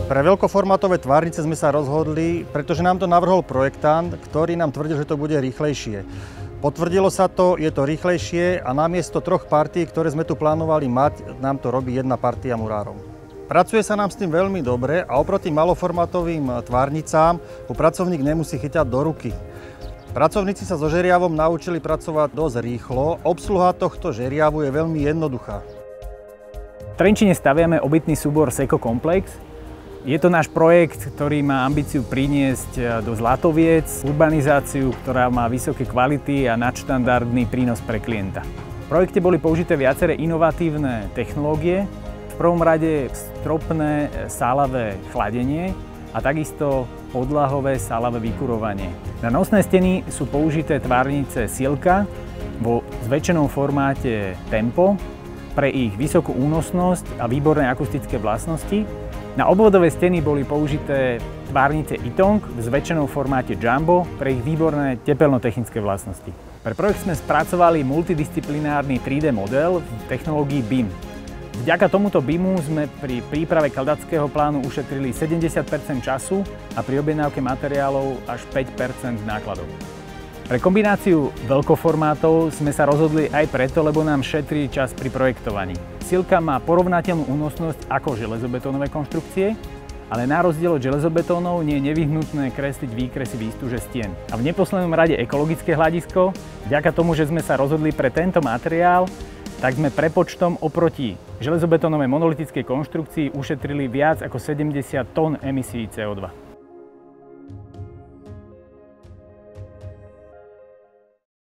Pre veľkoformátové tvárnice sme sa rozhodli, pretože nám to navrhol projektant, ktorý nám tvrdil, že to bude rýchlejšie. Potvrdilo sa to, je to rýchlejšie a namiesto 3 partií, ktoré sme tu plánovali mať, nám to robí 1 partia murárov. Pracuje sa nám s tým veľmi dobre a oproti maloformátovým tvárnicám ho pracovník nemusí chytať do ruky. Pracovníci sa so žeriavom naučili pracovať dosť rýchlo, obsluha tohto žeriavu je veľmi jednoduchá. V Trenčíne staviame obytný súbor Seko Komplex. Je to náš projekt, ktorý má ambíciu priniesť do Zlatoviec urbanizáciu, ktorá má vysoké kvality a nadštandardný prínos pre klienta. V projekte boli použité viaceré inovatívne technológie, v prvom rade stropné sálavé chladenie a takisto podlahové sálavé vykurovanie. Na nosné steny sú použité tvárnice Silka vo zväčšenom formáte Tempo pre ich vysokú únosnosť a výborné akustické vlastnosti. Na obvodové steny boli použité tvárnice Itong v zväčšenom formáte Jumbo pre ich výborné tepelno-technické vlastnosti. Pre projekt sme spracovali multidisciplinárny 3D model v technológii BIM. Vďaka tomuto BIMu sme pri príprave kladackého plánu ušetrili 70% času a pri objednávke materiálov až 5% nákladov. Pre kombináciu veľkoformátov sme sa rozhodli aj preto, lebo nám šetrí čas pri projektovaní. Silka má porovnateľnú únosnosť ako železobetónové konštrukcie, ale na rozdiel od železobetónov nie je nevyhnutné kresliť výkresy výstuže stien. A v neposlednom rade ekologické hľadisko, vďaka tomu, že sme sa rozhodli pre tento materiál, tak sme prepočtom oproti železobetónovej monolitickej konštrukcii ušetrili viac ako 70 tón emisí CO2.